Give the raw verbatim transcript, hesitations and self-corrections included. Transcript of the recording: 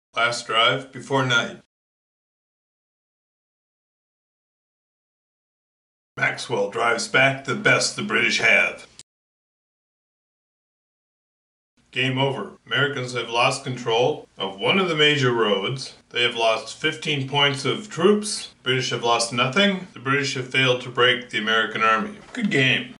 Last drive before night. Maxwell drives back the best the British have. Game over. Americans have lost control of one of the major roads. They have lost fifteen points of troops. British have lost nothing. The British have failed to break the American army. Good game.